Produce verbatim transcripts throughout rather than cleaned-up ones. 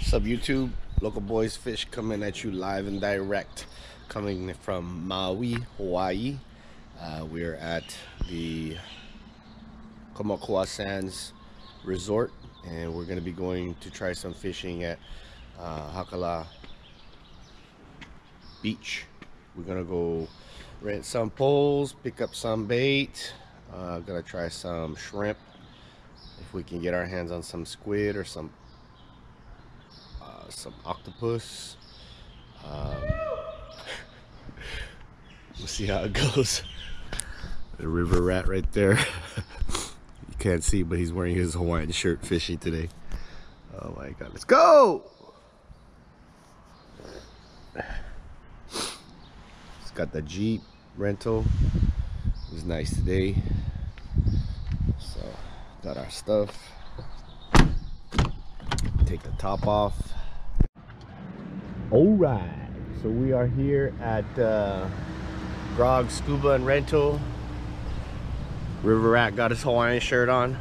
What's up, YouTube? Local Boys Fish coming at you live and direct, coming from Maui, Hawaii. Uh, we're at the Kamakua Sands Resort, and we're going to be going to try some fishing at uh, Hakala Beach. We're going to go rent some poles, pick up some bait. Uh, gonna try some shrimp, if we can get our hands on some squid or some uh, some octopus. Um, we'll see how it goes. The river rat right there. You can't see, but he's wearing his Hawaiian shirt fishing today. Oh my god, let's go! It's got the Jeep rental. It was nice today. So, got our stuff. Take the top off. Alright, so we are here at uh, Grog Scuba and Rental. River Rat got his Hawaiian shirt on.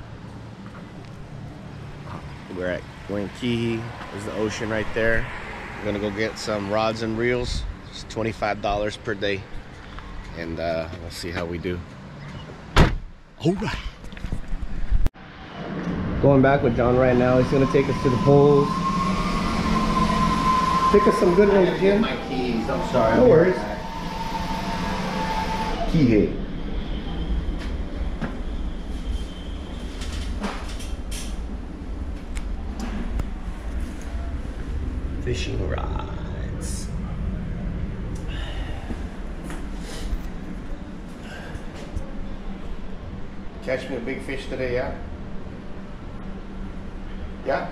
We're at Waikiki. There's the ocean right there. We're gonna go get some rods and reels. It's twenty-five dollars per day. And uh, we'll see how we do. Alright. Going back with John right now. He's gonna take us to the poles. Pick us some good ones, Jim. My keys. I'm sorry. No worries. Key hit. Fishing rods. Catch me a big fish today, yeah? Yeah?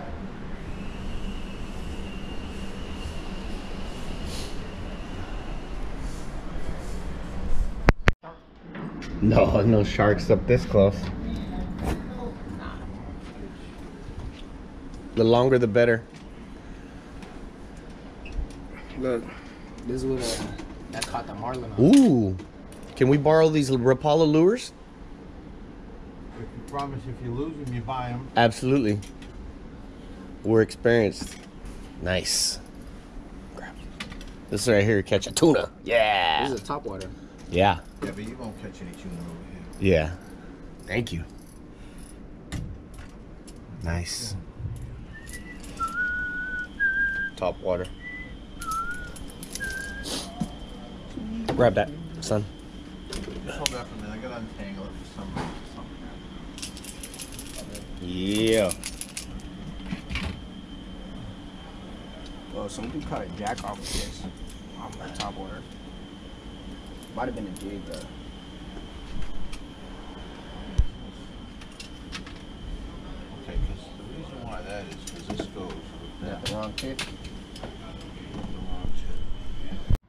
No, no sharks up this close. The longer the better. Look, this is what uh, that caught the marlin on. Ooh. Can we borrow these Rapala lures? If you promise if you lose them, you buy them. Absolutely. We're experienced. Nice. This right here catch a tuna. Yeah. This is a topwater. Yeah. Yeah, but you won't catch any tuna over here. Yeah. Thank you. Nice. Top water. Grab that, son. Just hold that for a minute. I gotta untangle it for some something. Yeah. Well, some dude caught a jack off of this, off of the topwater. Might have been a jig though. Okay, because the reason why that is because this goes with that. The wrong tip. The wrong tip.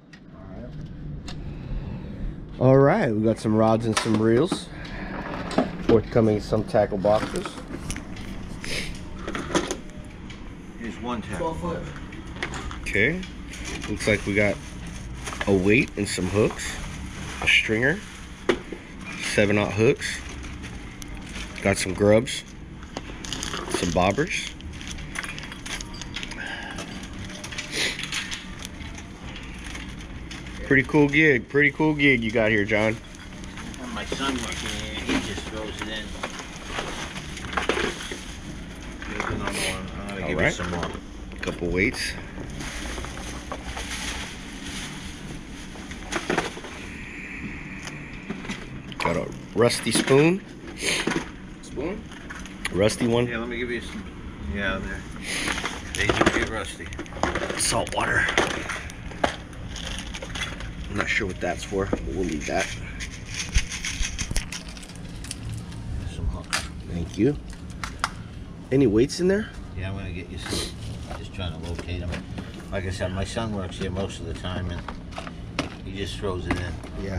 All right, we got some rods and some reels. Forthcoming some tackle boxes. Here's one tackle. twelve foot. Okay. Looks like we got a weight and some hooks, a stringer, seven aught hooks. Got some grubs, some bobbers. Pretty cool gig, pretty cool gig you got here, John. And my son working here, he just throws it in. Here's another one. I'm gonna All give right. you some more. A couple weights. Got a rusty spoon. Spoon? Rusty one. Yeah, let me give you some. Yeah, there. They do get rusty. Salt water. I'm not sure what that's for, but we'll leave that. Some hooks. Thank you. Any weights in there? Yeah, I'm gonna get you some. Just trying to locate them. Like I said, my son works here most of the time, and he just throws it in. Yeah.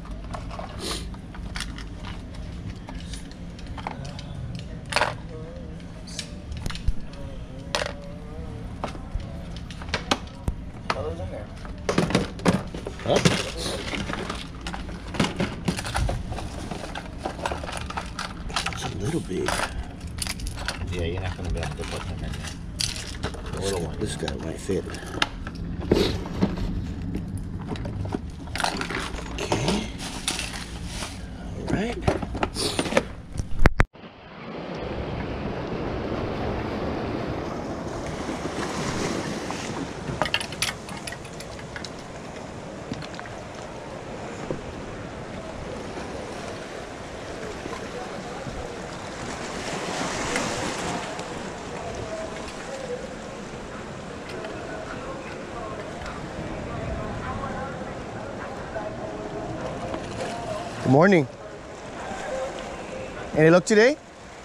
Colors in there. Huh? It's a little big. Yeah, you're not gonna be able to put them in there. little one. This guy might fit. Okay. All right. Good morning. Any luck today?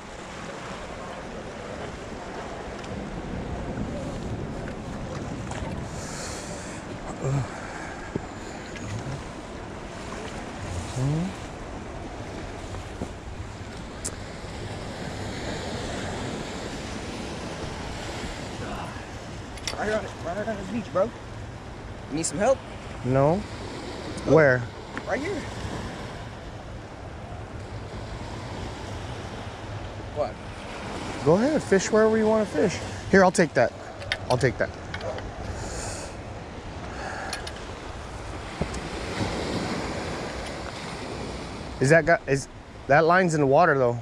Right here on the, right here on the beach, bro. You need some help? No. Where? Right here. What? Go ahead, fish wherever you want to fish. Here, I'll take that. I'll take that. Is that got is that line's in the water though?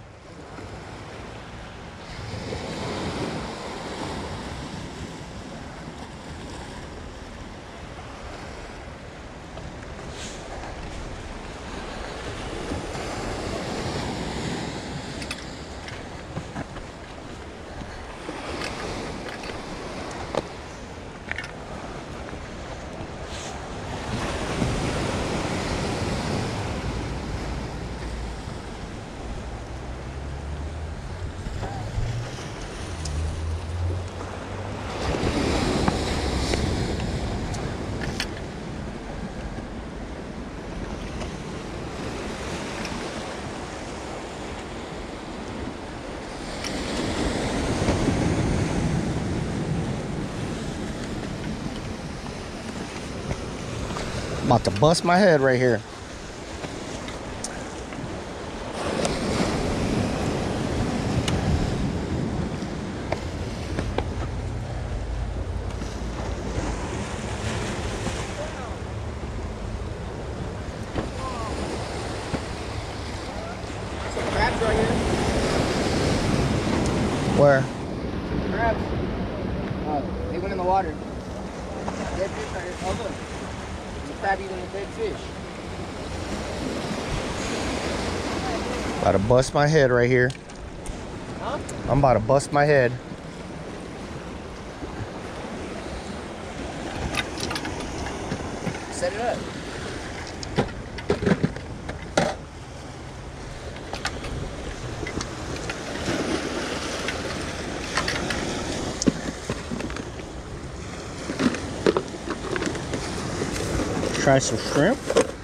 About to bust my head right here. Some crabs right here. Where? Crabs. Uh, they went in the water. Dead fish right here. Oh, look. There's a crab eating a dead fish. About to bust my head right here. Huh? I'm about to bust my head. Set it up. Try some shrimp.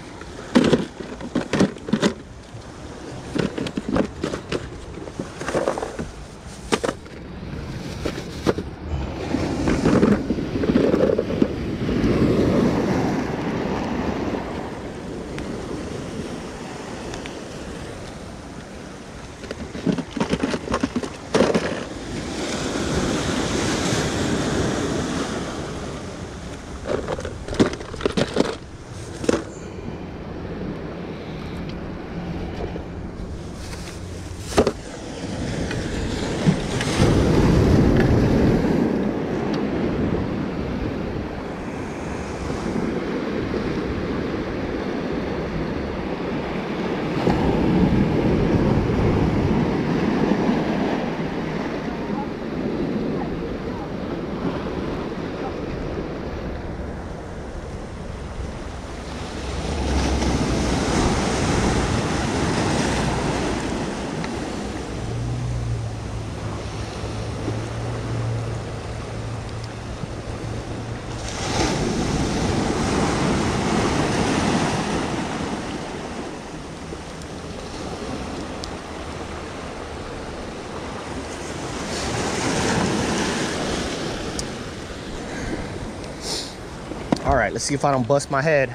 All right, let's see if I don't bust my head.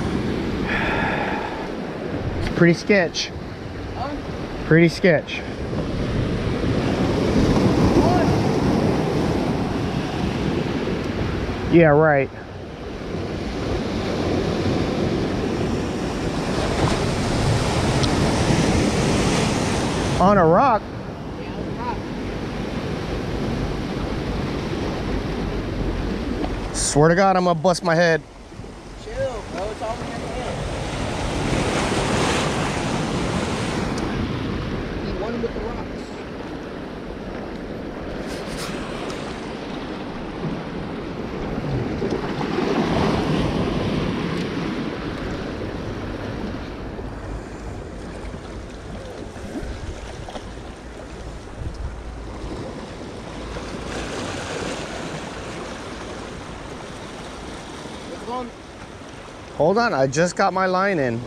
It's pretty sketch. Huh? Pretty sketch. Yeah, right. On a rock? Yeah, on the rock. Swear to God, I'm gonna bust my head. Chill, bro. It's all in your head. He won with the rocks. Hold on, I just got my line in.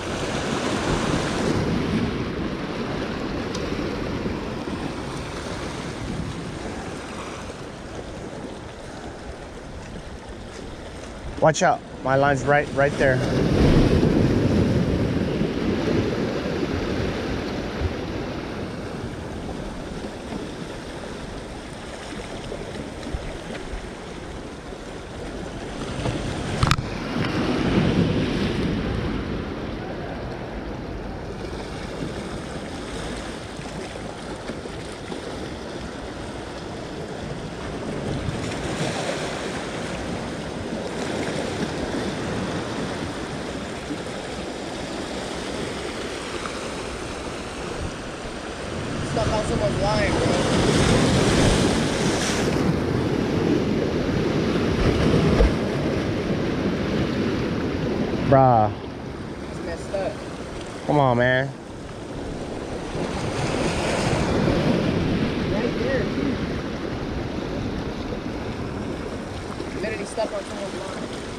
Watch out, my line's right right there. Stuck on someone's line, bro. Bruh, It's messed up. come on, man. Right there, too. Literally stuck on someone's line.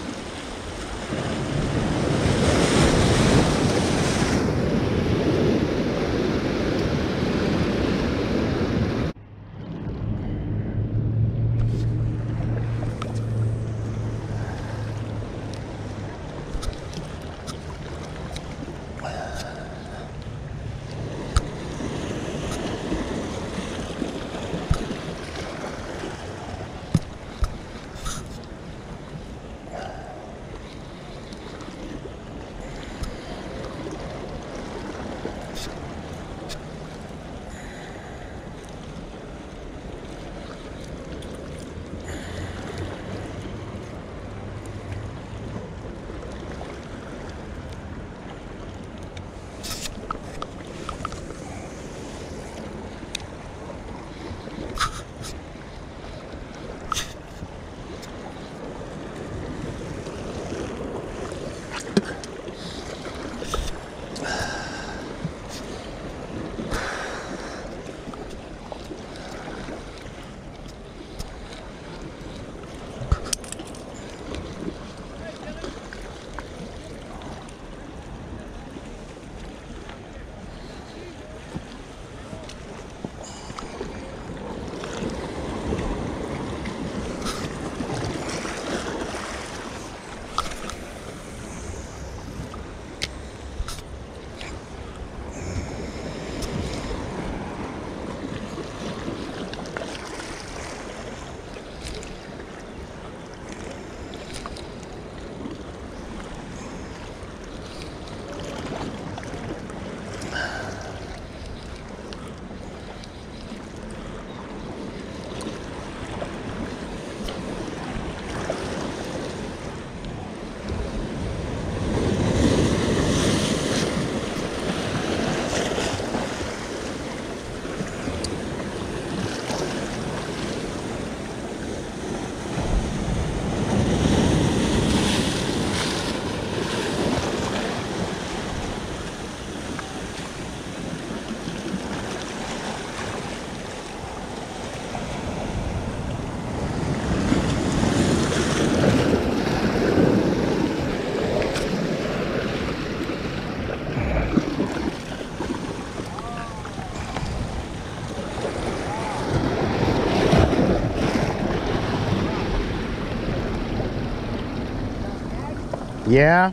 Yeah.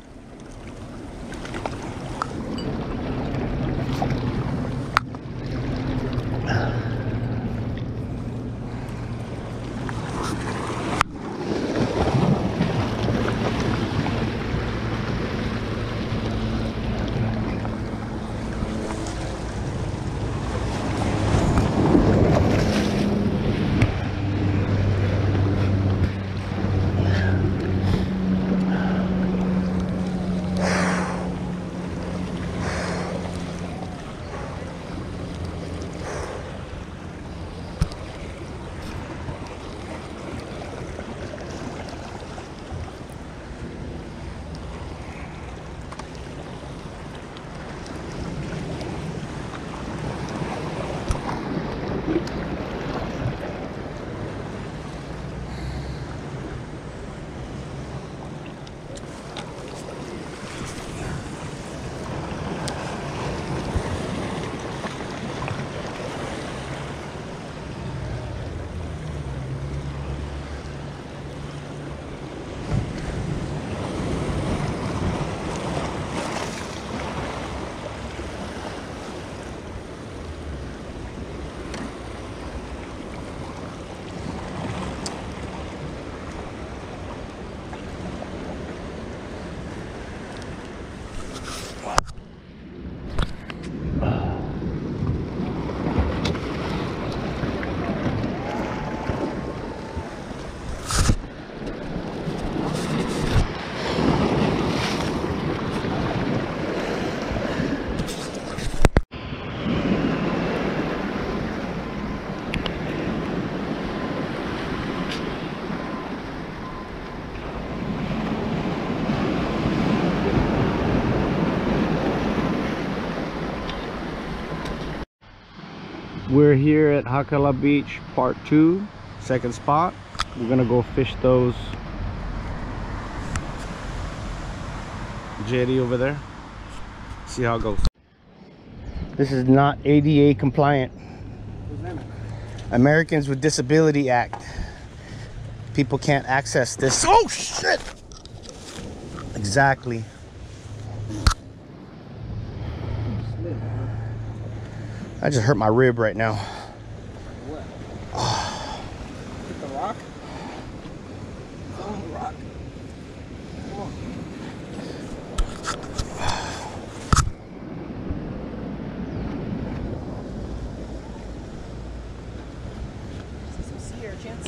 We're here at Hakala Beach, part two, second spot. We're gonna go fish those jetty over there. See how it goes. This is not A D A compliant. Americans with Disability Act. People can't access this. Oh shit! Exactly. I just hurt my rib right now. What? Hit the rock? It's on the rock. Come on. See some sea urchins?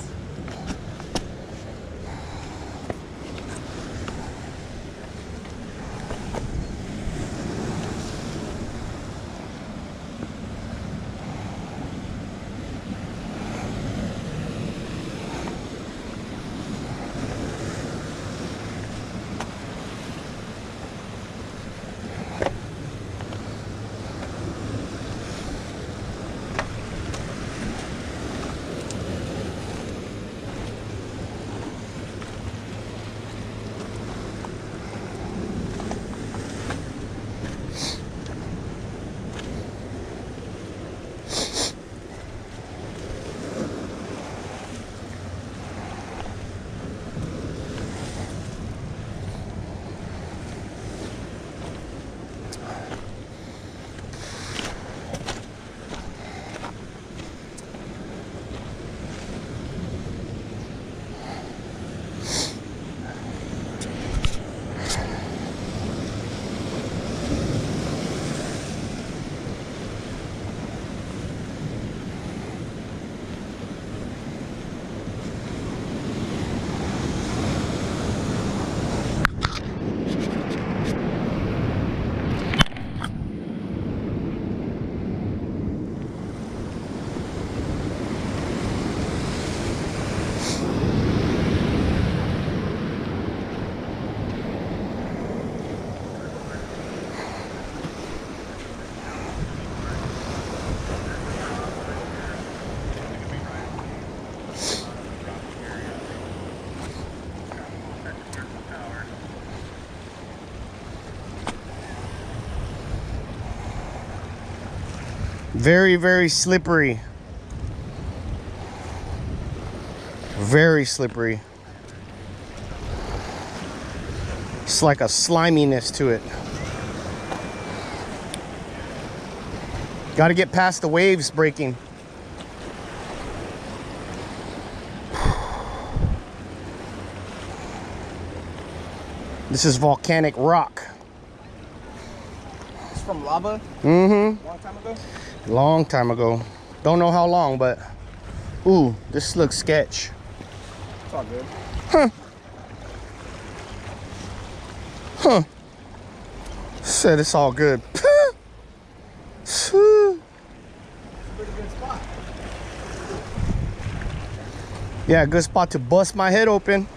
Very, very slippery. Very slippery. It's like a sliminess to it. Got to get past the waves breaking. This is volcanic rock. It's from lava? Mm-hmm. Long time ago? Long time ago. Don't know how long, but ooh, this looks sketch. It's all good. Huh. Huh. Said it's all good. It's a pretty good spot. Yeah, good spot to bust my head open.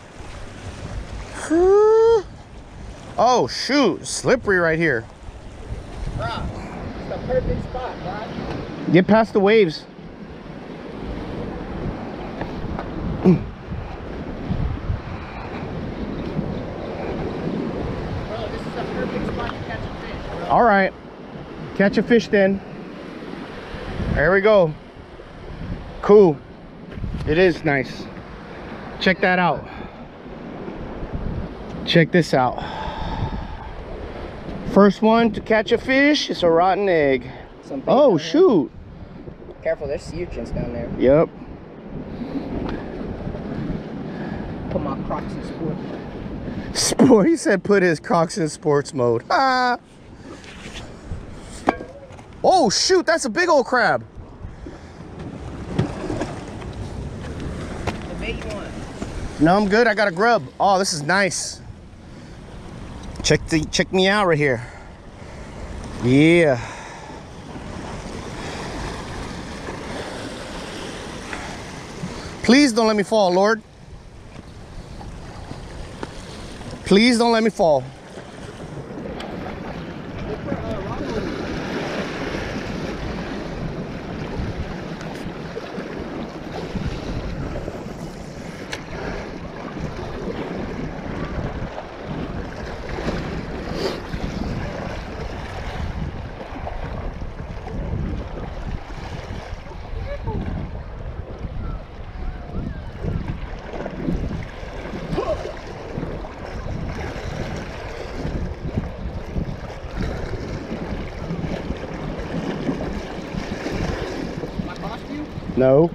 Oh shoot, slippery right here. Bro, it's the perfect spot, bro. Get past the waves. Bro, this is the perfect spot to catch a fish, bro. All right, catch a fish then. There we go. Cool. It is nice. Check that out. Check this out. First one to catch a fish is a rotten egg. Some bait Oh down shoot. there. Careful, there's sea urchins down there. Yep. Put my Crocs in sport. Sport. He said put his Crocs in sports mode. Ah. Oh shoot, that's a big old crab. The bait you want? No, I'm good. I got a grub. Oh, this is nice. Check the check me out right here. Yeah. Please don't let me fall, Lord. Please don't let me fall. No.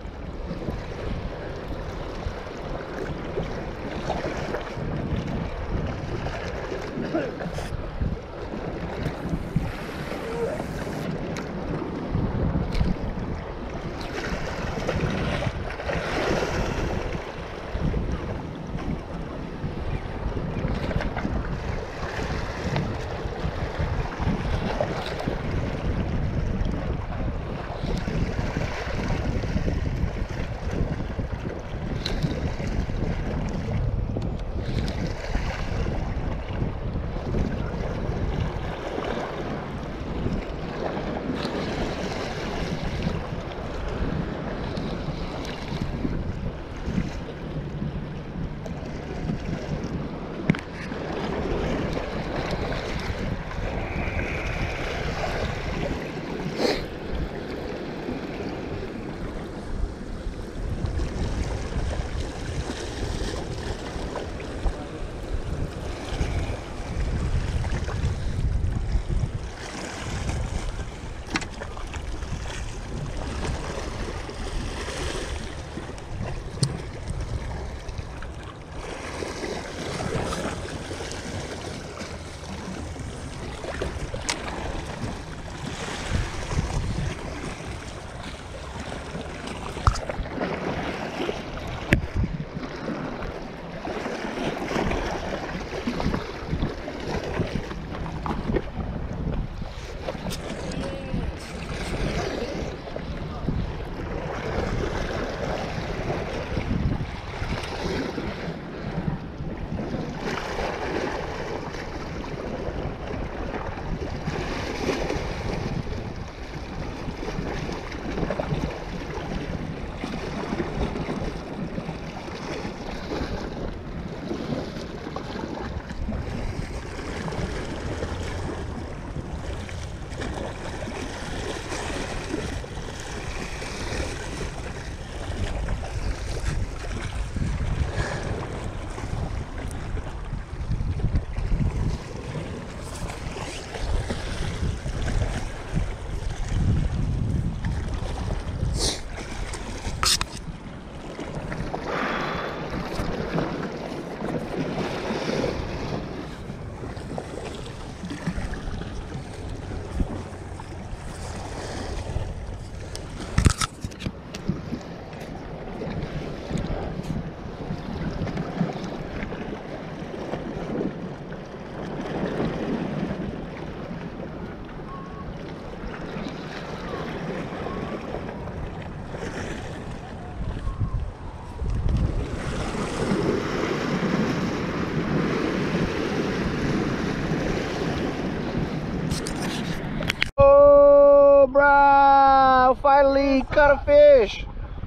Finally caught a fish.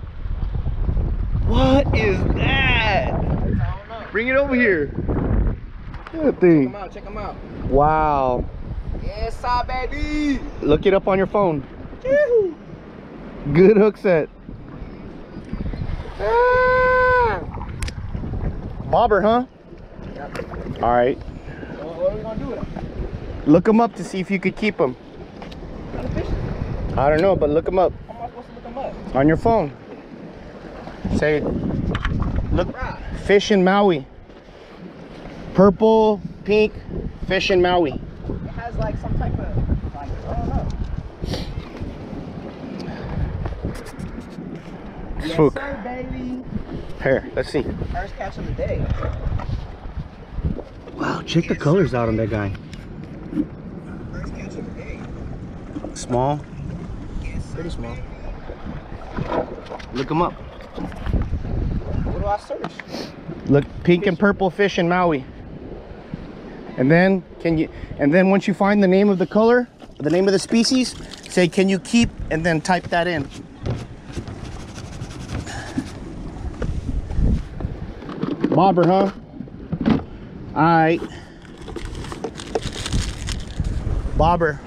What is that? Bring it over here. Look at that thing. Check them out, check them out. Wow. Yes, sir, baby. Look it up on your phone. Good hook set. Ah. Bobber, huh? Yep. All right. So what are we gonna do with them? Look them up to see if you could keep them. What kind of fish? I don't know, but look them up. How am I supposed to look them up? On your phone. Say, look, fish in Maui. Purple, pink, fish in Maui. It has like some type of, like, I don't know. Yes, Swook. sir, baby. Here, let's see. First catch of the day. Wow, check the colors out on that guy. First catch of the day. Small. Yes, pretty small. Look them up. What do I search? Look, pink and purple fish in Maui. And then can you? And then once you find the name of the color, the name of the species, say, can you keep? And then type that in. Bobber, huh? All right. Bobber.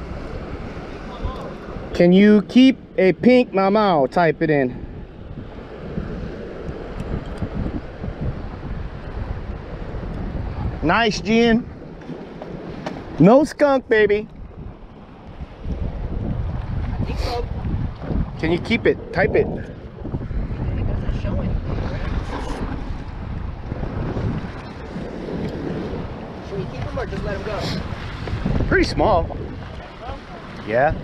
Can you keep a pink mamau? Type it in. Nice, Gian. No skunk, baby. I think so. Can you keep it? Type it. It doesn't show anything, right? Should we keep him or just let him go? Pretty small. Yeah.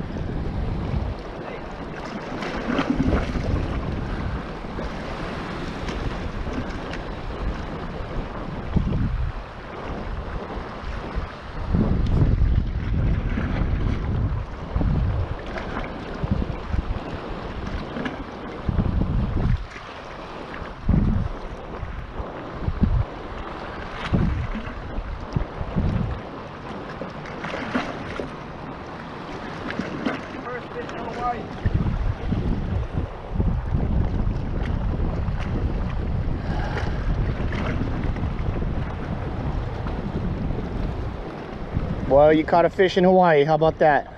Well, you caught a fish in Hawaii. How about that?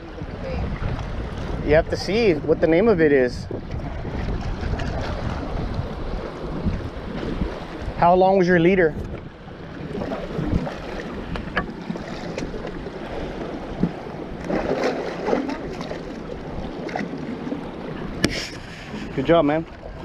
You have to see what the name of it is. How long was your leader? Good job, man.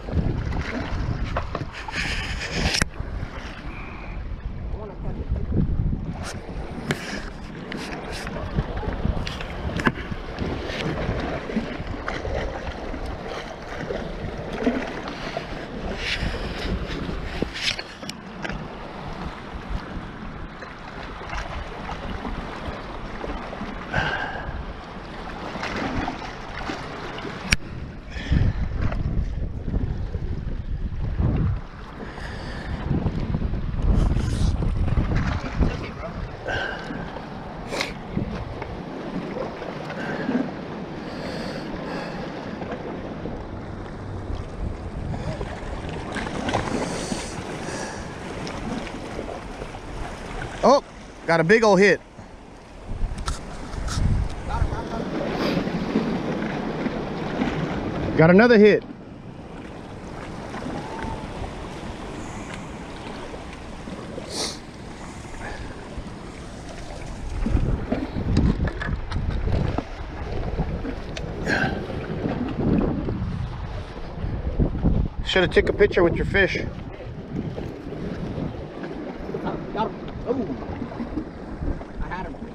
Oh, got a big old hit. Got another hit. Should have took a picture with your fish. Got him. Oh, I had him.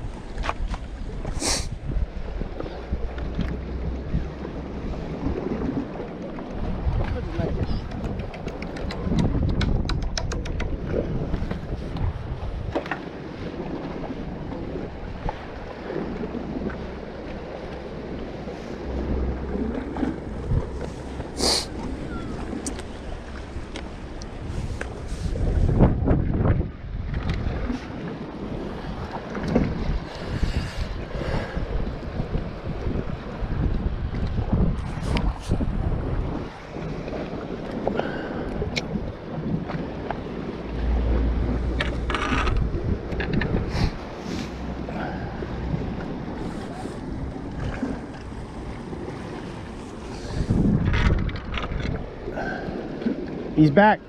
He's back.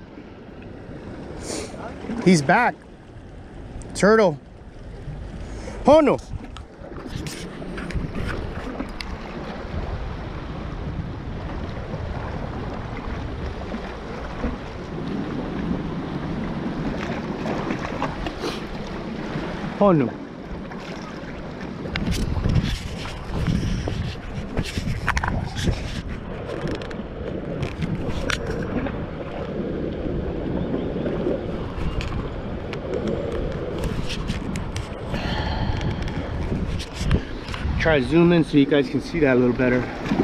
He's back. Turtle. Oh no. Oh no. Try to zoom in so you guys can see that a little better.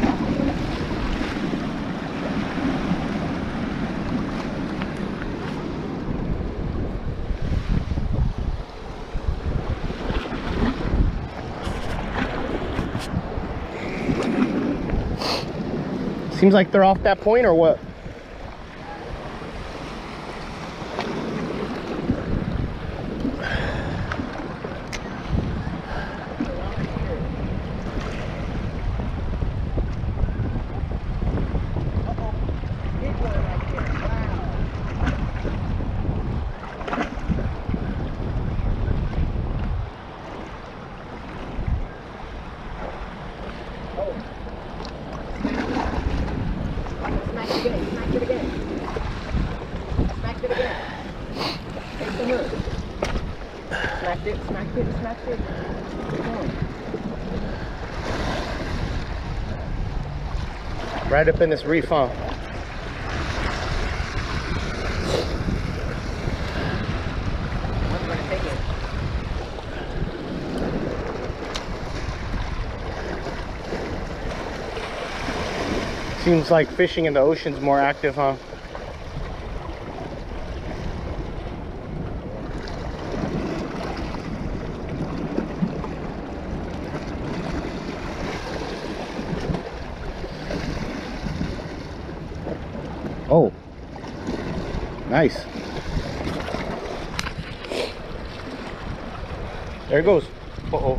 Seems like they're off that point or what? dip, smack dip, smack dip. Come on. Right up in this reef, huh? I'm gonna take it. Seems like fishing in the ocean's more active, huh? Oh, nice. There it goes. Uh-oh.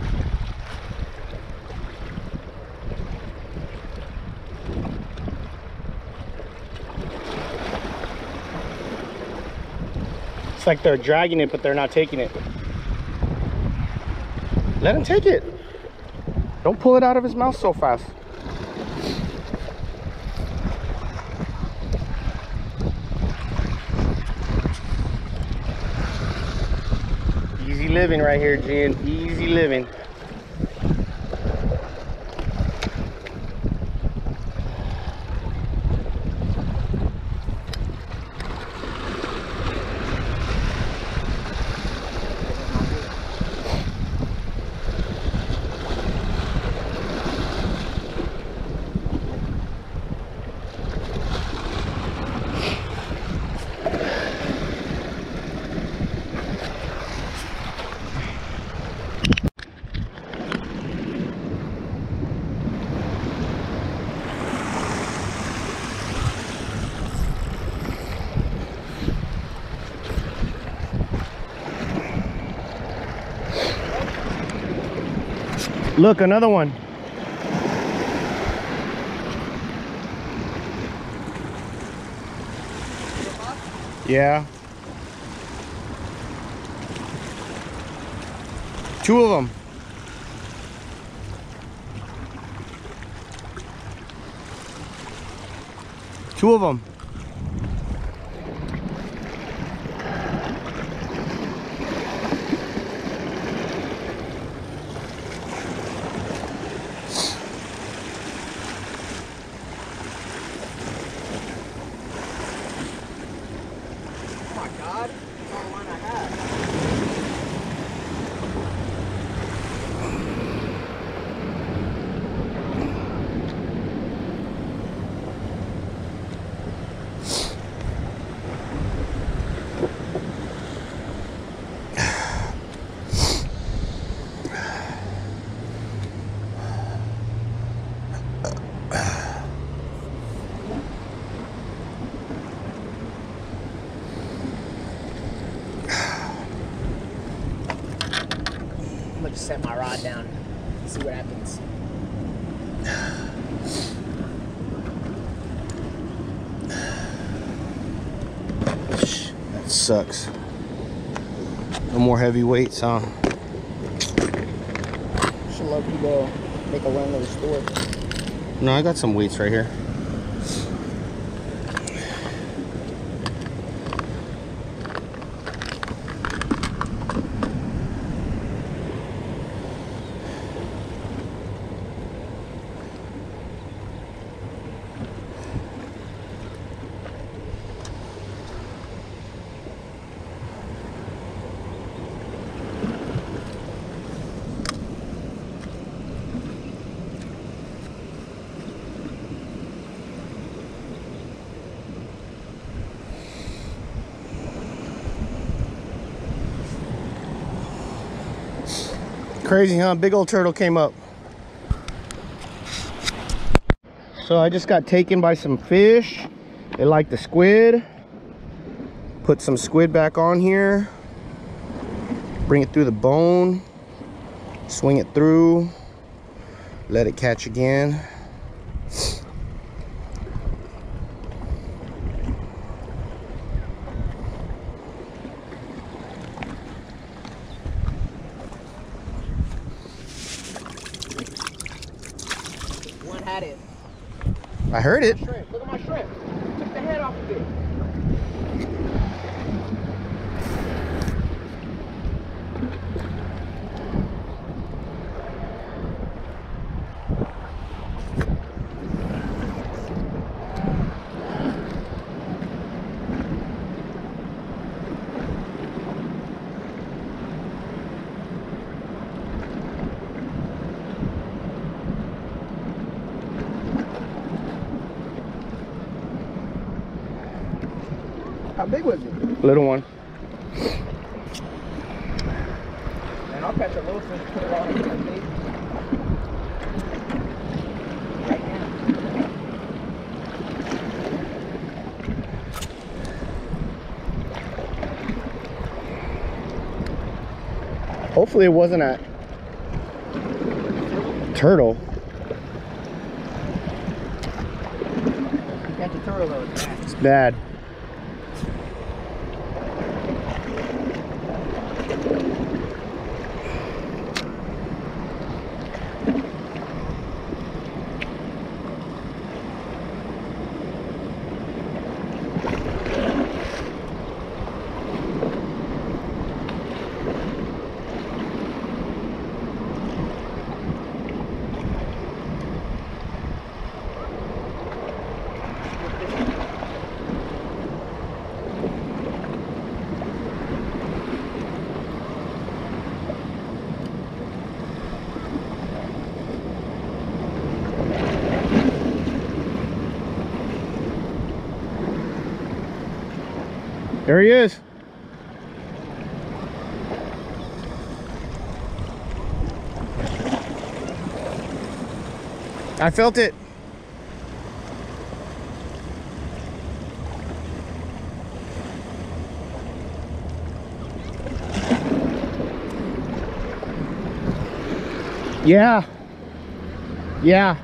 It's like they're dragging it, but they're not taking it. Let him take it. Don't pull it out of his mouth so fast. Easy living right here, Jen. Easy living. Look, another one. Yeah. Two of them. Two of them. I'm gonna just set my rod down and see what happens. That sucks. No more heavy weights, huh? Should love you go make a run to the store. No, I got some weights right here. Crazy, huh? Big old turtle came up. So I just got taken by some fish. They like the squid. Put some squid back on here. Bring it through the bone. Swing it through. Let it catch again. One had it. I heard it. Shrimp. Look at my shrimp. Took the head off of it. How big was it? Little one. And I'll catch a little fish, put it on the bait. Right now. Hopefully it wasn't a turtle. Catch a turtle though, it's bad. It's bad. There he is. I felt it. Yeah. Yeah.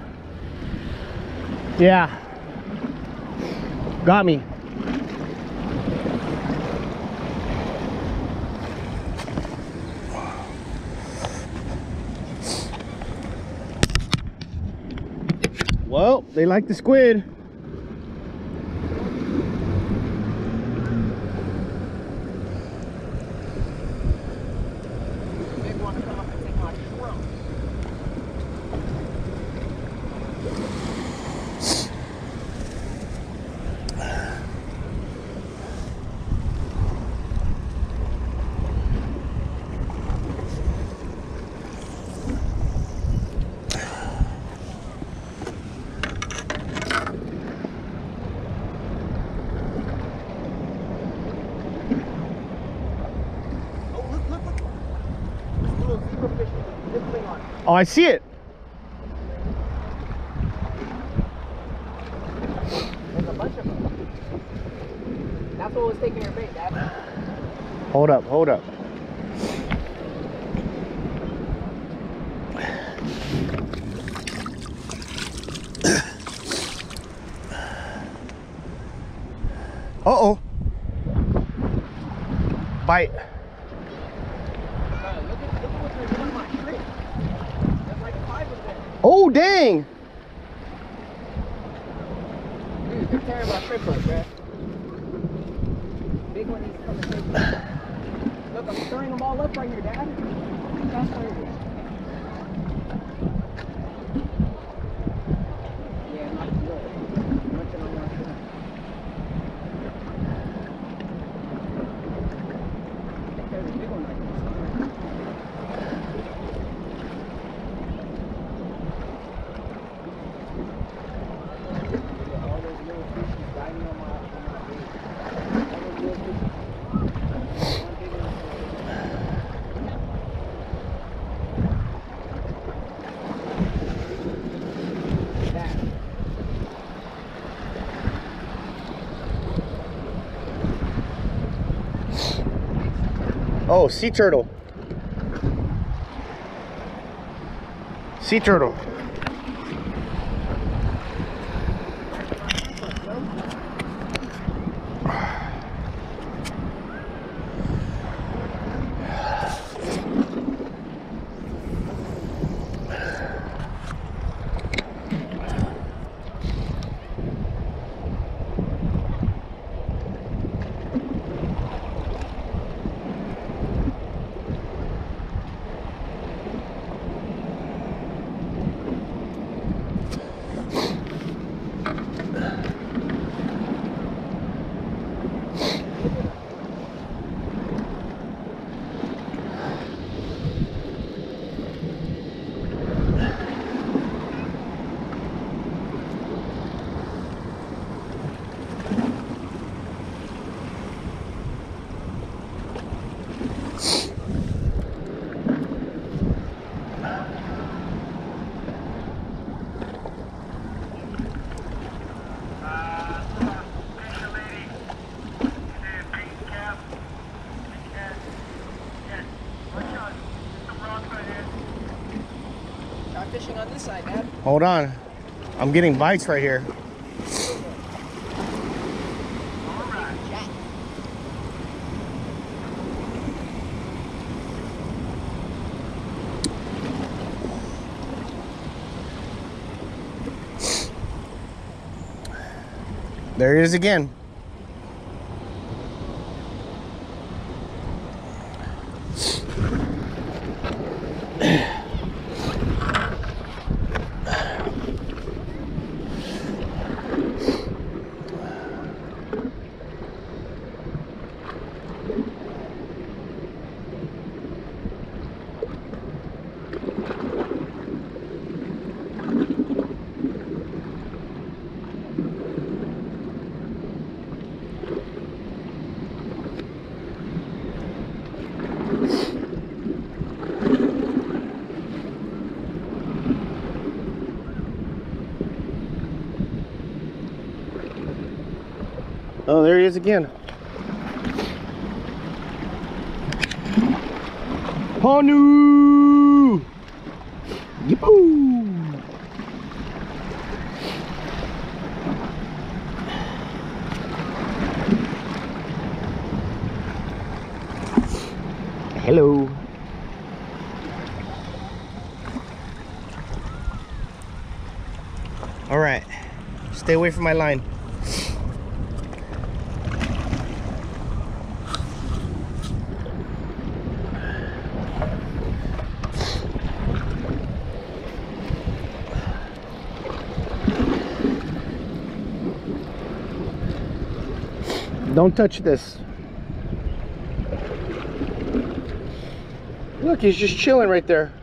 Yeah. Got me. Well, they like the squid. Big one to come up and take my squirrel. Oh, I see it. There's a bunch of them. That's what was taking your bait, Dad. Hold up, hold up. Uh-oh. Bite. Oh, dang. Dude, they're tearing my shrimp up, bruh. Big one needs to come and take me. Look, I'm stirring them all up right here, Dad. That's crazy. Yeah, not good. Munching on my shrimp. I think there's a big one right there. Oh, sea turtle. Sea turtle. side, Dad. Hold on. I'm getting bites right here. There he is again. Oh, there he is again. Ponu! Yippoo! Hello. All right, stay away from my line. Don't touch this. Look, he's just chilling right there.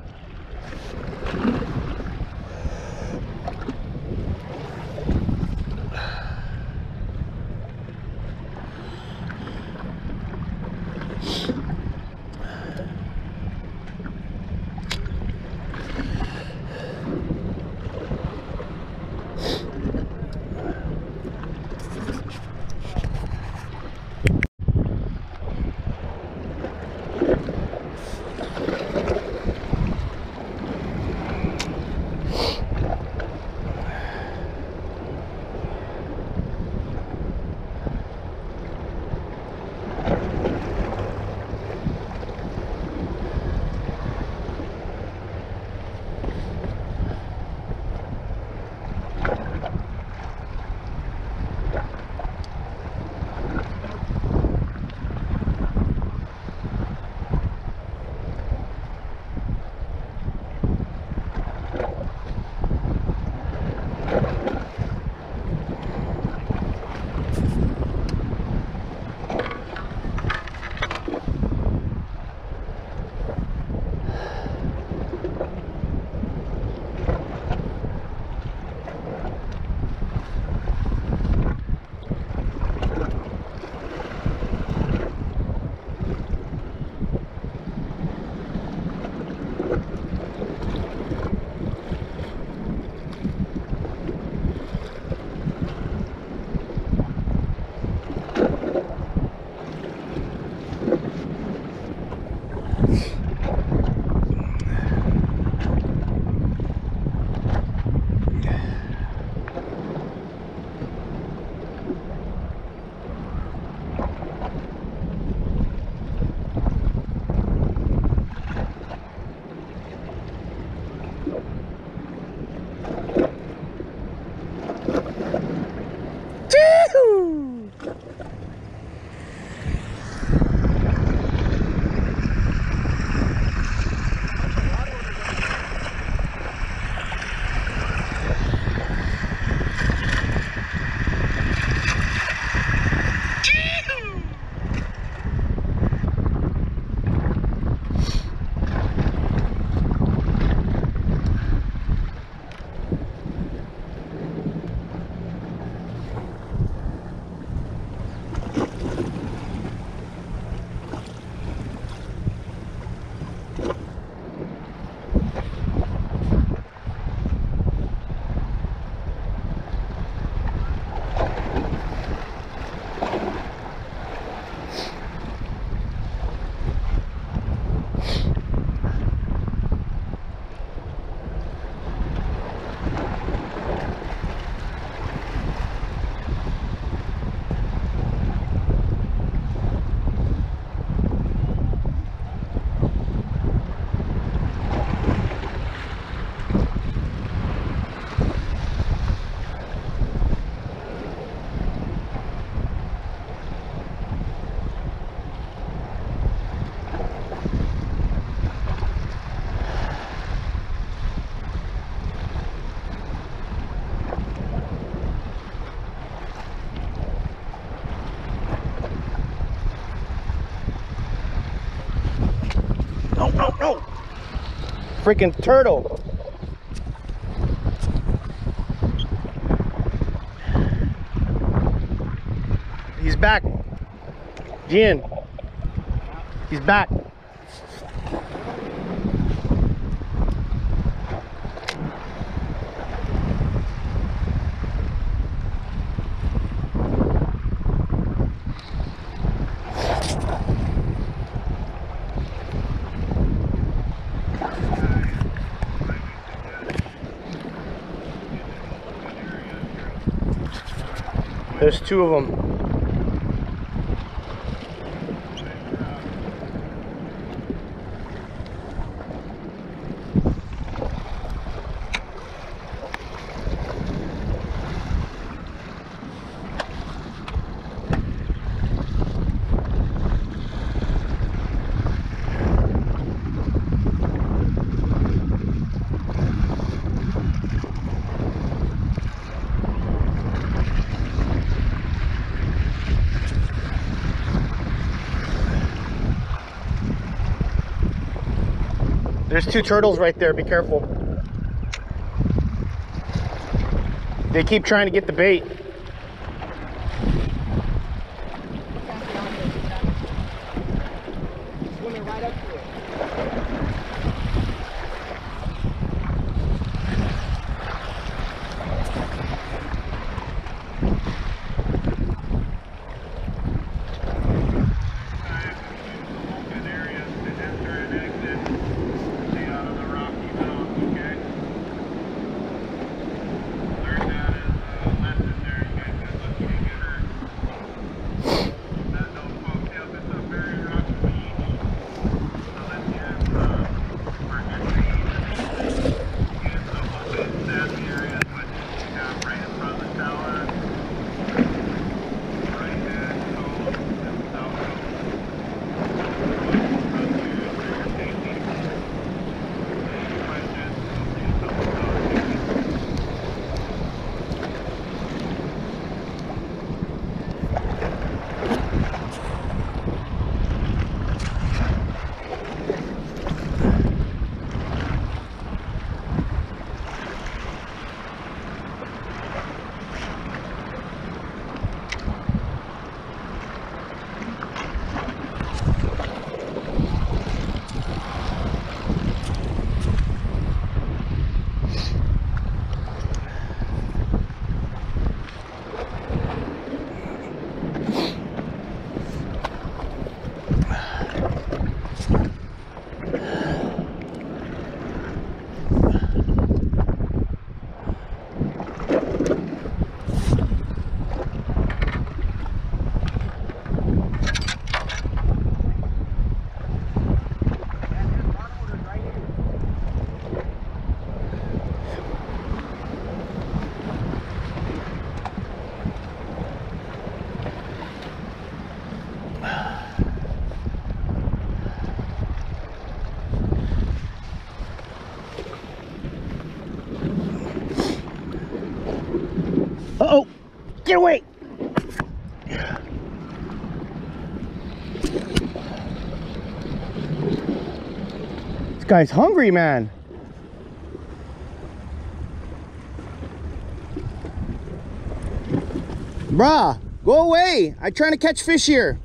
freaking turtle. He's back. Gian. He's back. There's two of them. There's two turtles right there, be careful. They keep trying to get the bait. Swimming right up to it. Uh-oh! Get away! This guy's hungry, man. Bruh, go away. I'm trying to catch fish here.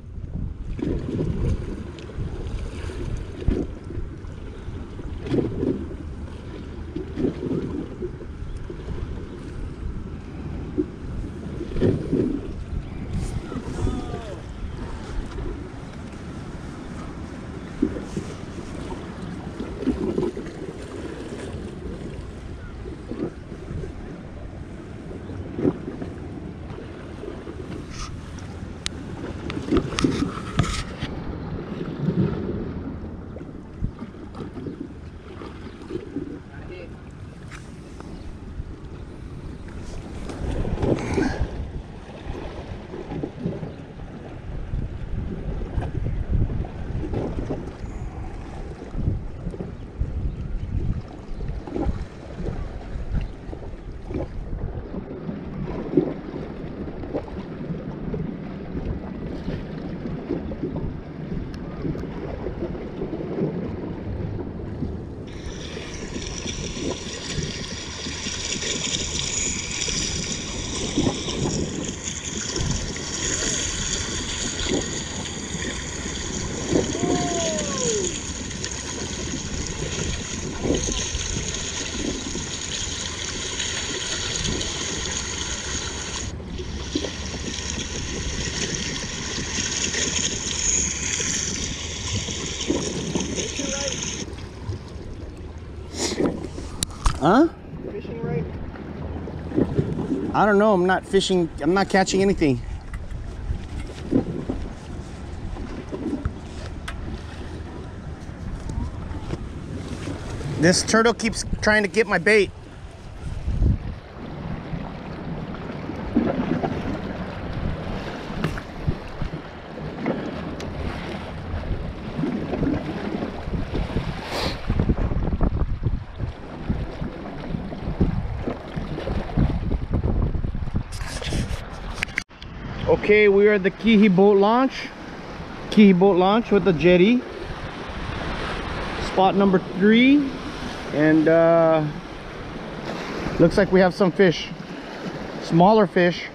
Huh? Fishing right? I don't know. I'm not fishing. I'm not catching anything. This turtle keeps trying to get my bait. Okay, we are at the Kihi boat launch. Kihi boat launch with the jetty. Spot number three. And uh, looks like we have some fish. Smaller fish.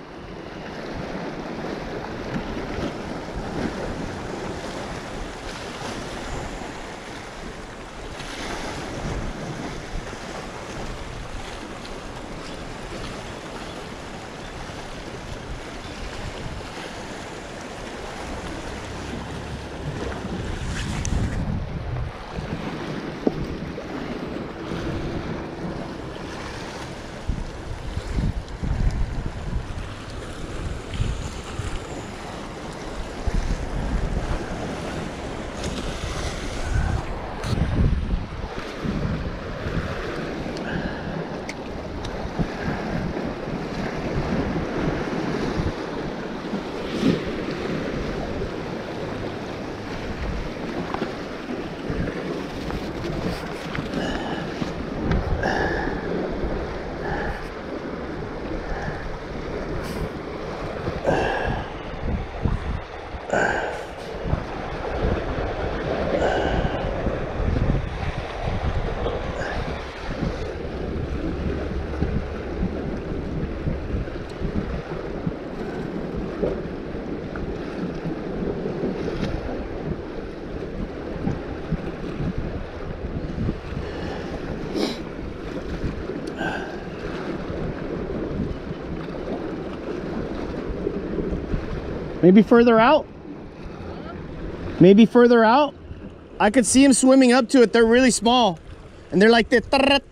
Maybe further out? Maybe further out? I could see him swimming up to it. They're really small. And they're like this.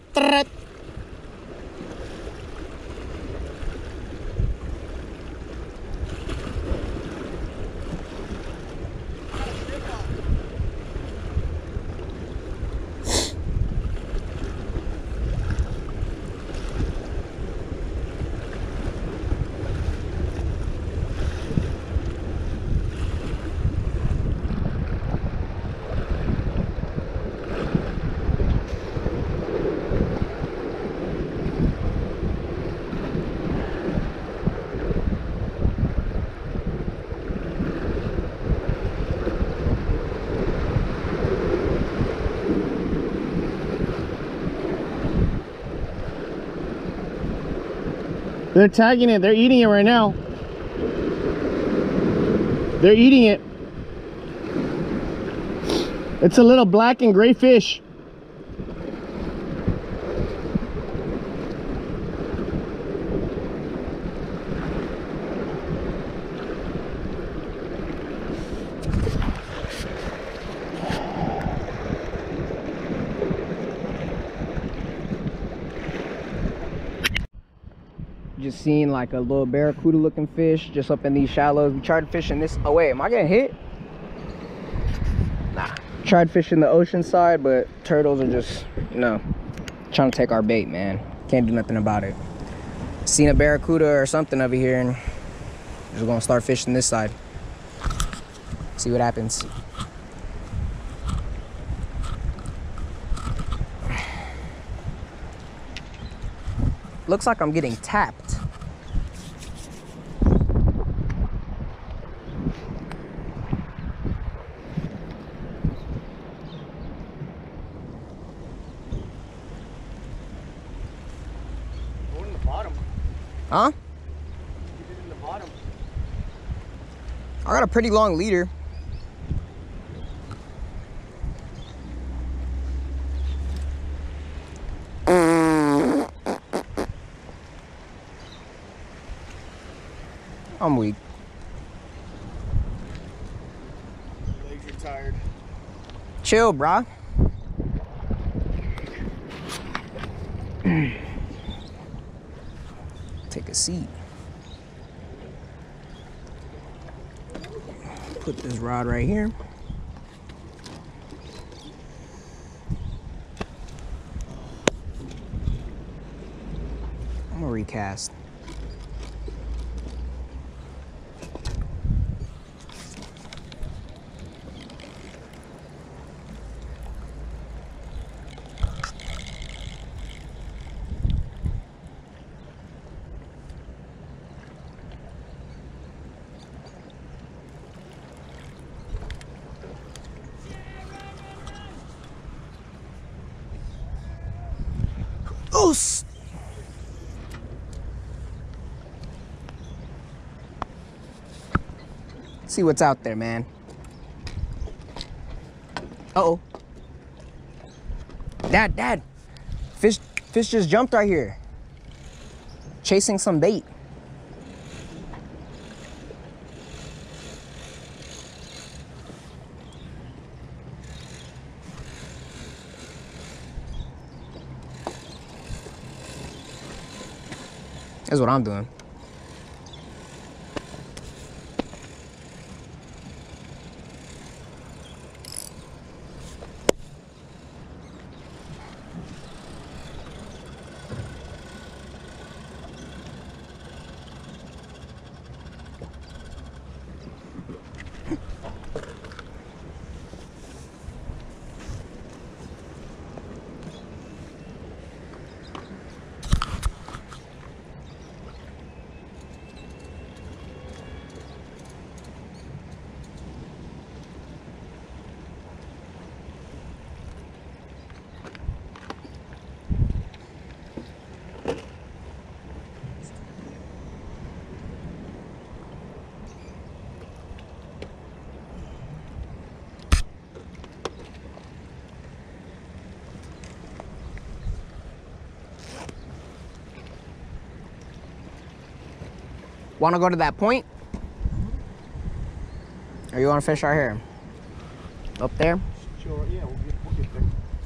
They're tagging it. They're eating it right now. They're eating it. It's a little black and gray fish. Just seeing like a little barracuda looking fish just up in these shallows. We tried fishing this. Oh wait, am I getting hit? Nah. Tried fishing the ocean side, but turtles are just, you know, trying to take our bait, man. Can't do nothing about it. Seen a barracuda or something over here, and just gonna start fishing this side. See what happens. Looks like I'm getting tapped. Go in the bottom. Huh? Get it in the bottom. I got a pretty long leader. I'm weak. Legs are tired. Chill, brah. Take a seat. Put this rod right here. I'm gonna recast. Oh, see what's out there, man. Uh-oh. Dad, Dad. Fish, fish just jumped right here. Chasing some bait. That's what I'm doing. Want to go to that point? Or you want to fish right here? Up there? Sure, yeah, we'll get, we'll get there.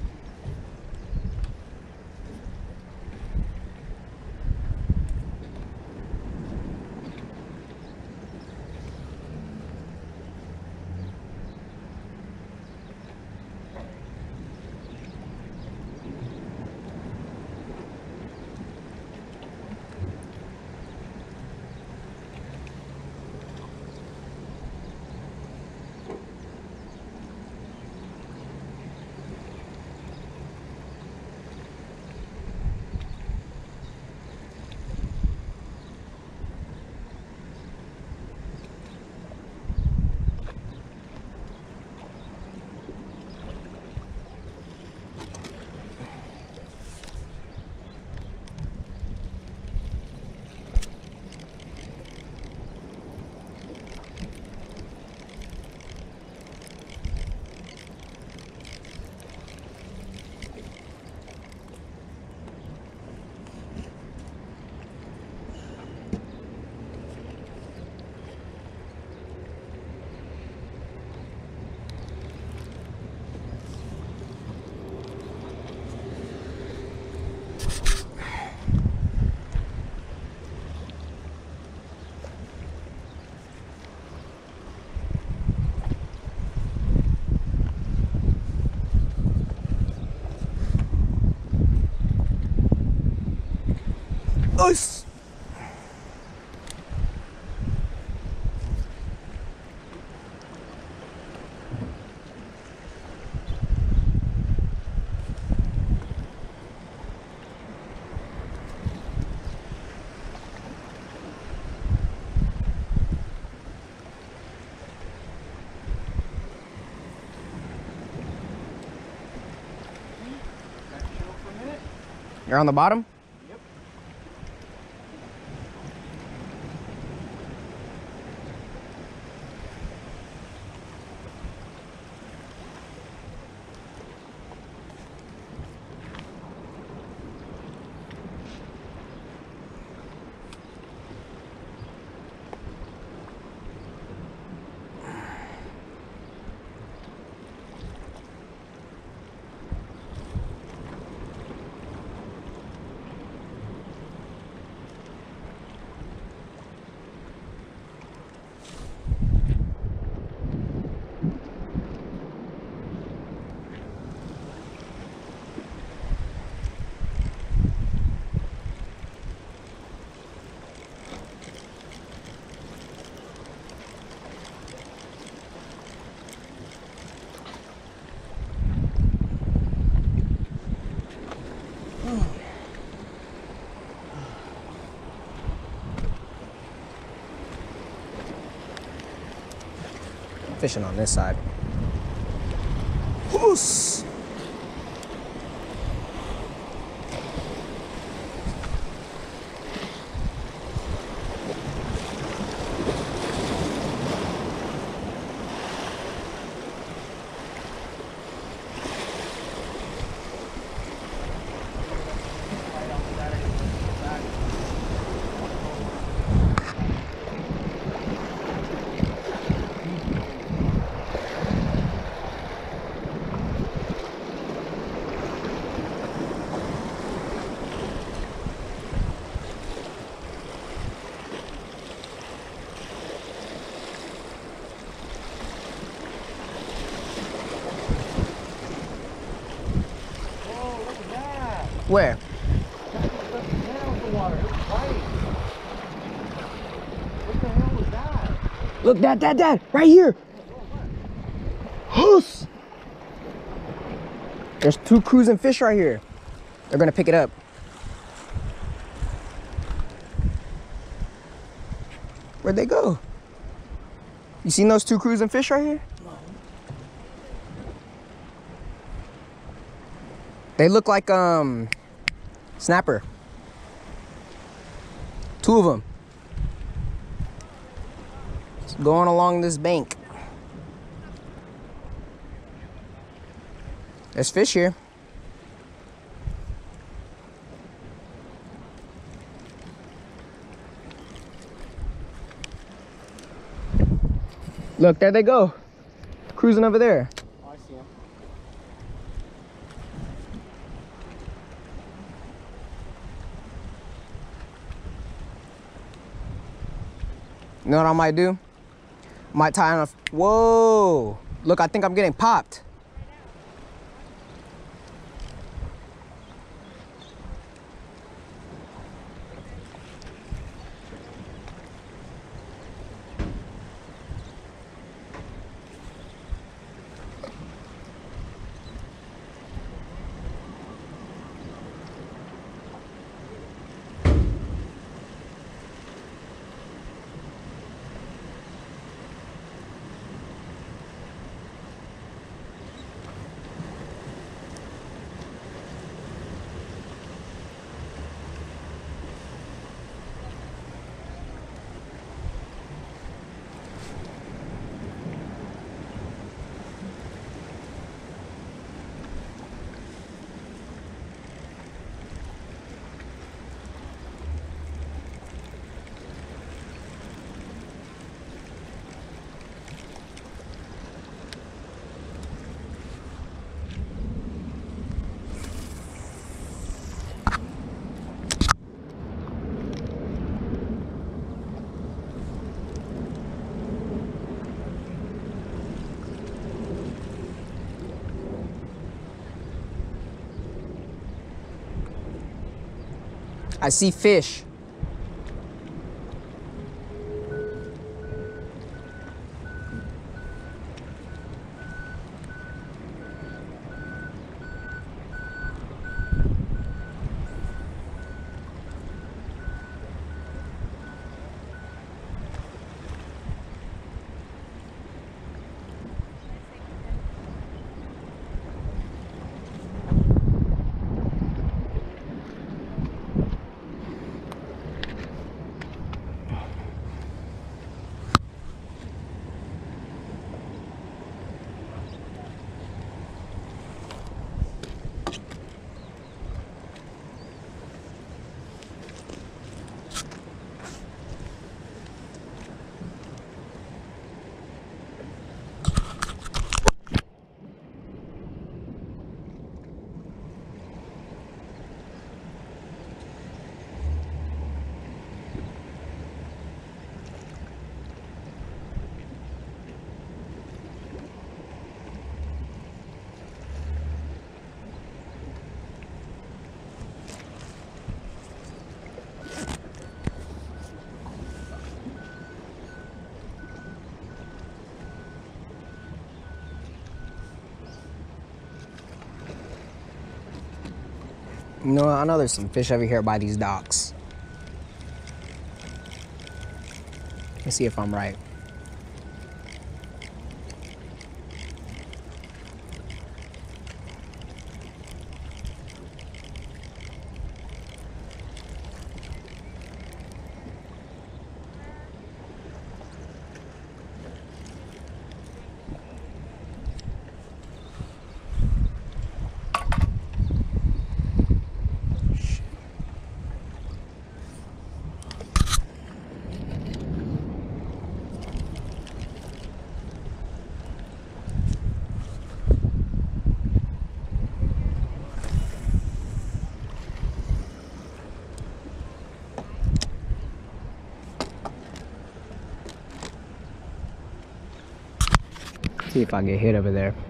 Us. You're on the bottom? Yep. fishing on this side. Whoos! Where? Look, Dad, Dad, Dad, right here. Hoos! There's two cruising fish right here. They're gonna pick it up. Where'd they go? You seen those two cruising fish right here? No. They look like um snapper. Two of them. It's going along this bank. There's fish here. Look, there they go. Cruising over there. Oh, I see him. You know what I might do? Might tie on a, whoa. Look, I think I'm getting popped. I see fish. You know, I know there's some fish over here by these docks. Let's see if I'm right. See if I get hit over there.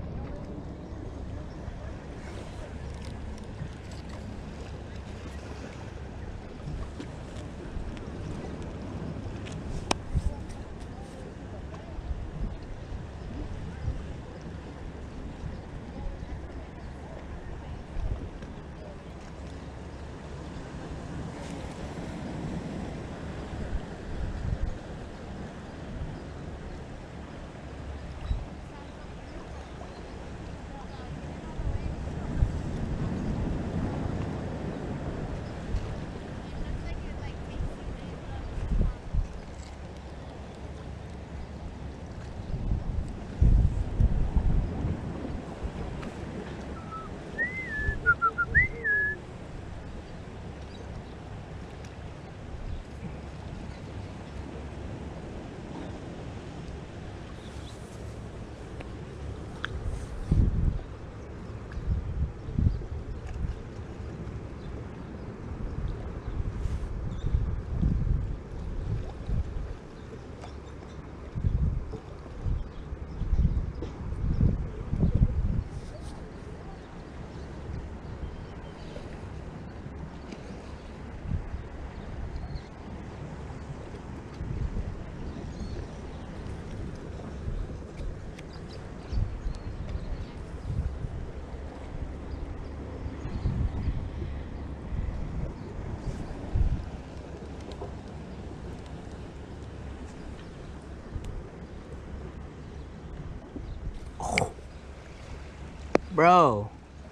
Bro.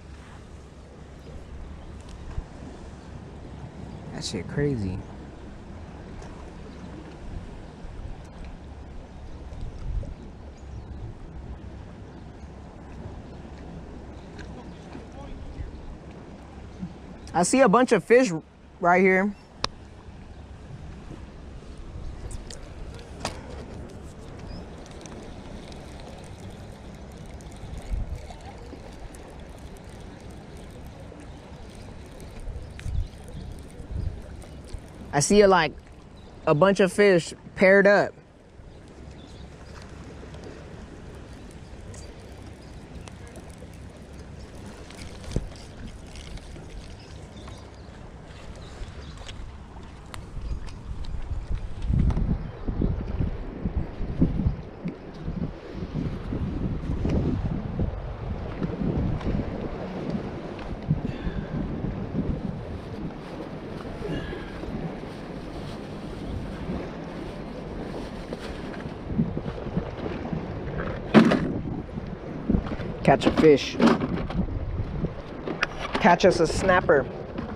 That shit crazy. I see a bunch of fish right here. I see a, like a bunch of fish paired up. Catch a fish. Catch us a snapper.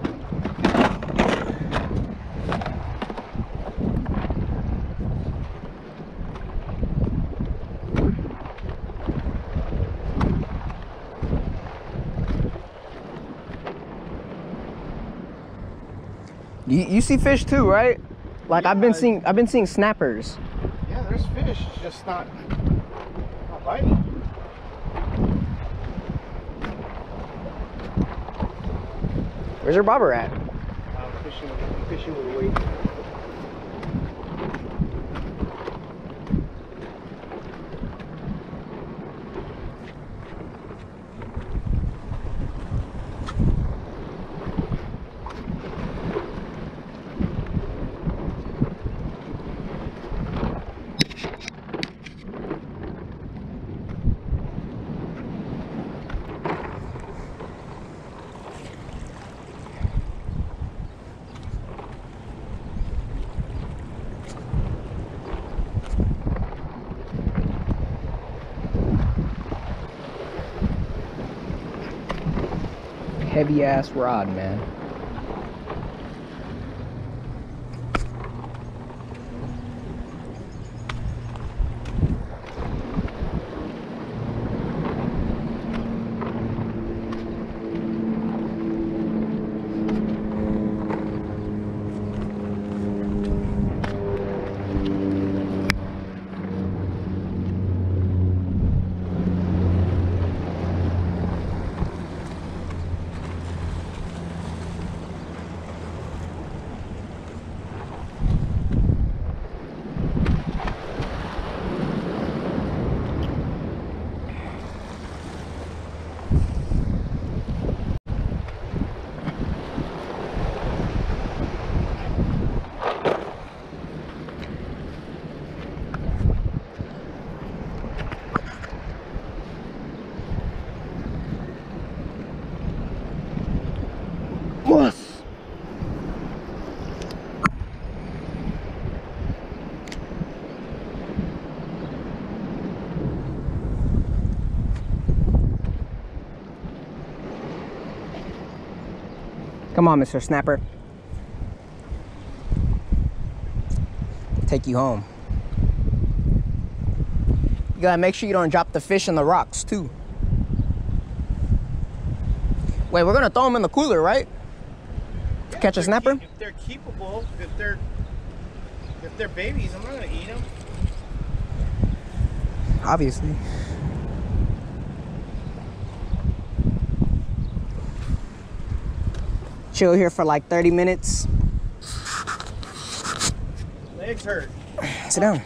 You, you see fish too, right? Like yeah, I've been seeing I've been seeing snappers. Yeah, there's fish, just not not biting. Where's your bobber at? I'm fishing, I'm fishing with a weight. Heavy ass rod, man. Come on, Mister Snapper. Take you home. You gotta make sure you don't drop the fish in the rocks too. Wait, we're gonna throw them in the cooler, right? To Yeah, catch a if they're snapper? keep- if they're keepable, if they're if they're babies, I'm not gonna eat them. Obviously. Chill here for like thirty minutes. Legs hurt. Sit down.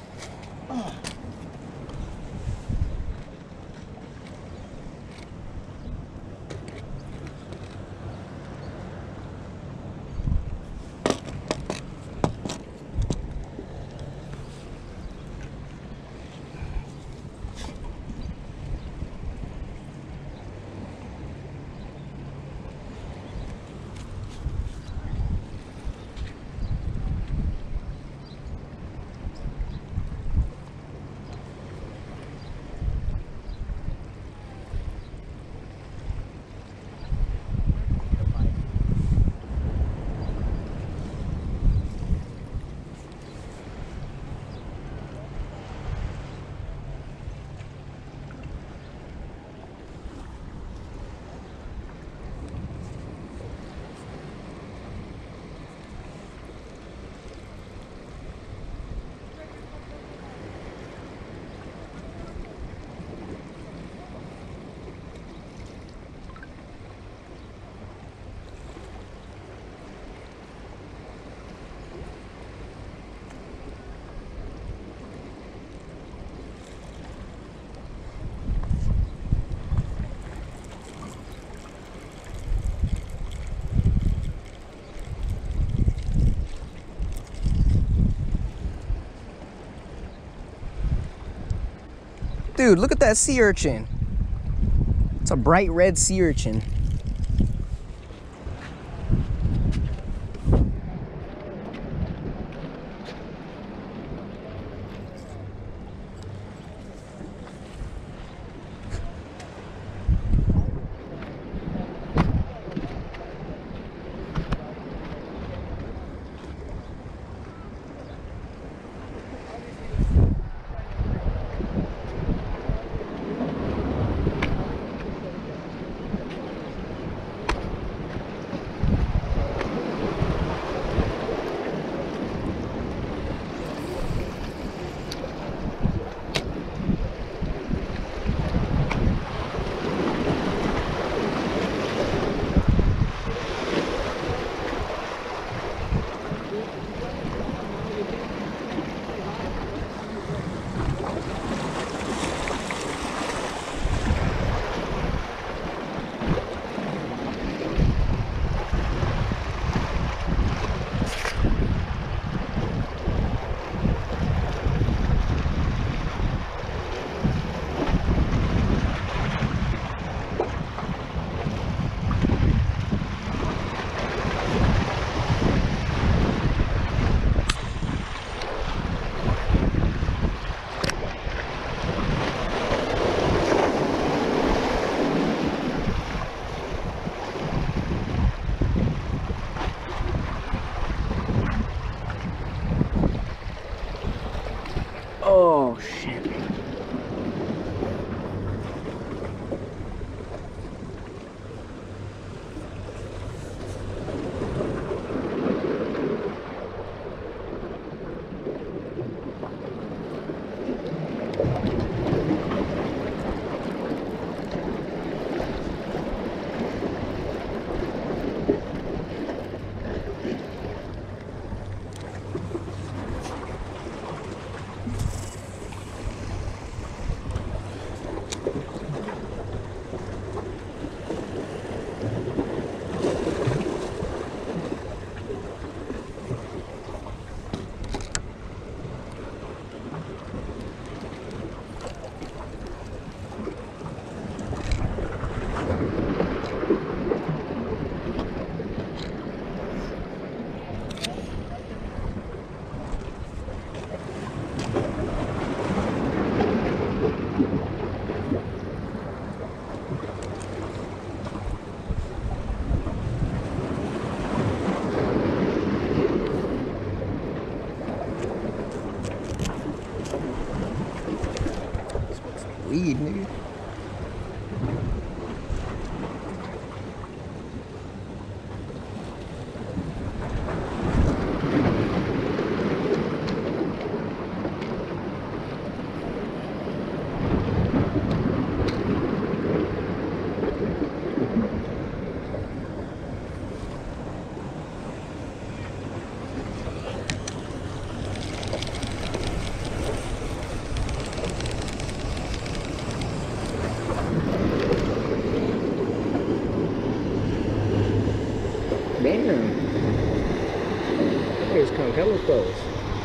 Dude, look at that sea urchin. It's a bright red sea urchin. speed, nigga. Damn. It's come hella close.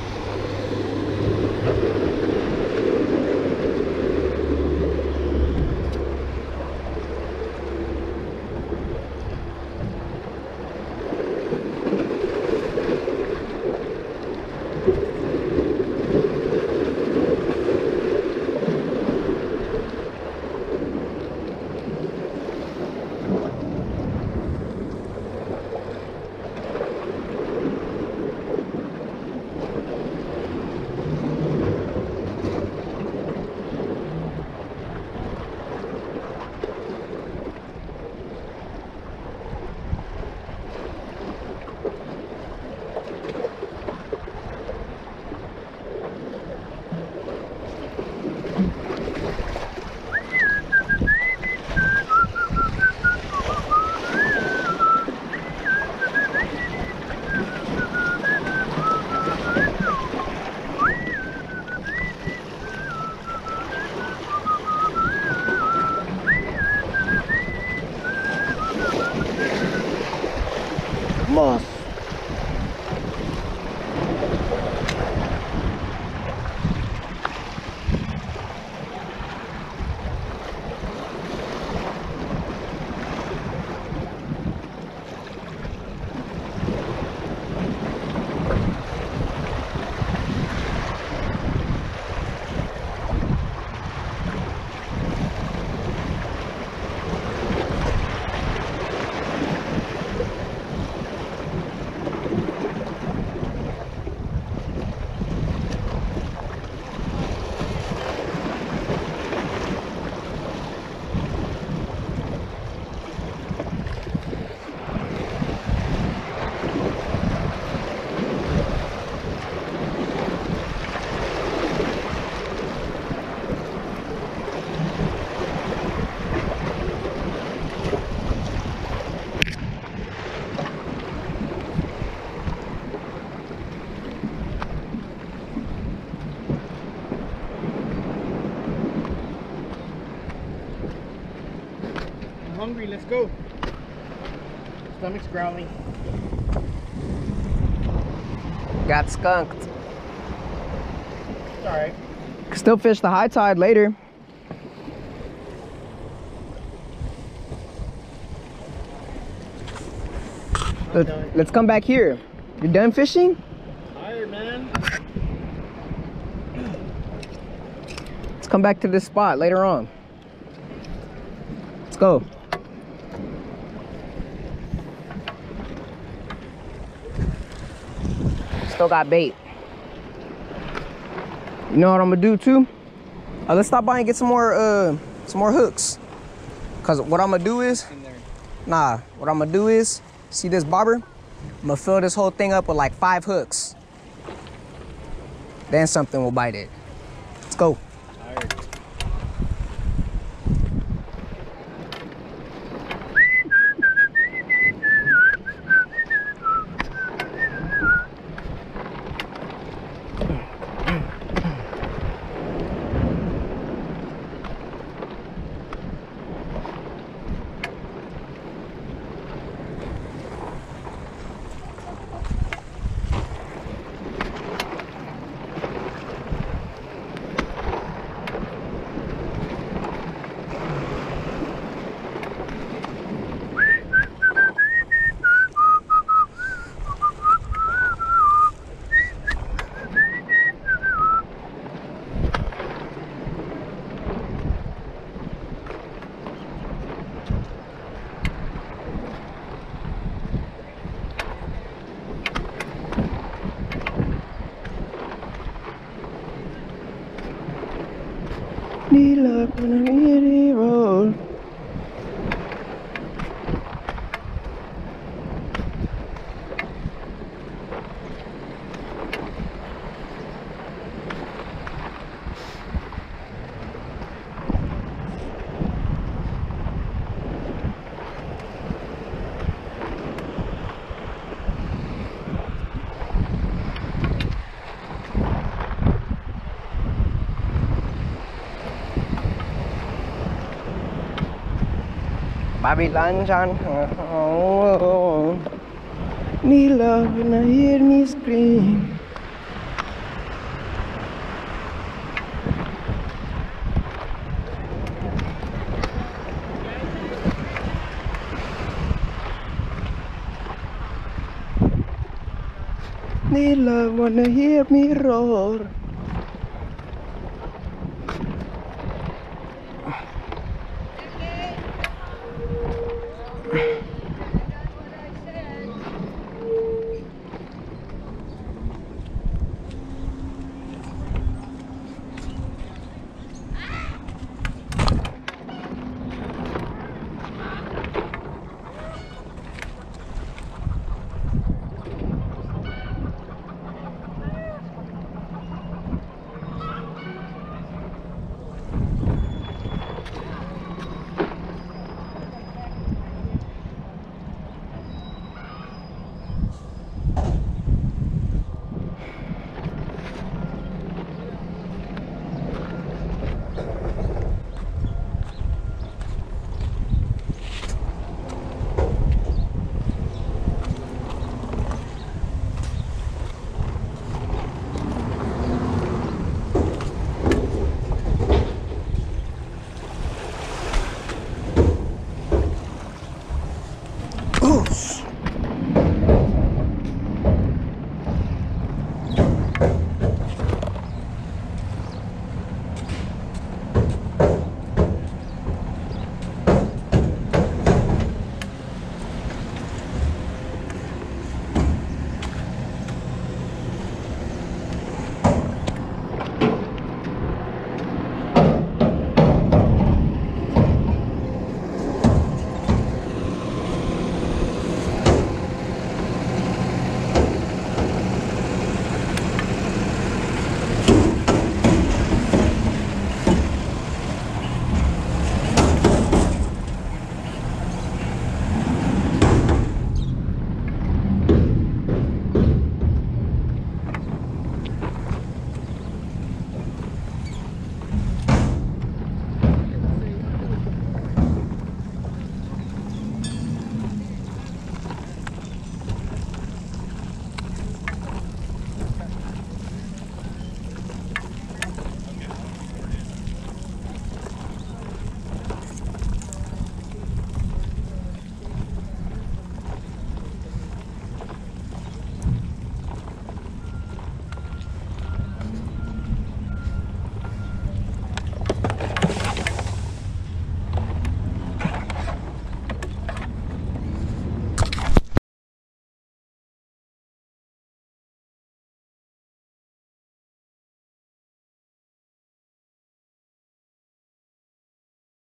Moss. Hungry, let's go. Stomach's growling. Got skunked. It's alright. Still fish the high tide later. Let, done. let's come back here. You done fishing? Tired, man. Let's come back to this spot later on. Let's go. Still got bait. You know what I'm gonna do too? Uh, let's stop by and get some more uh some more hooks. Cause what I'm gonna do is, nah, what I'm gonna do is, see this bobber? I'm gonna fill this whole thing up with like five hooks. Then something will bite it. Let's go. Tired. love when I hit the road. Babylon John, oh, need love when I hear me scream. Need love when I hear me roar.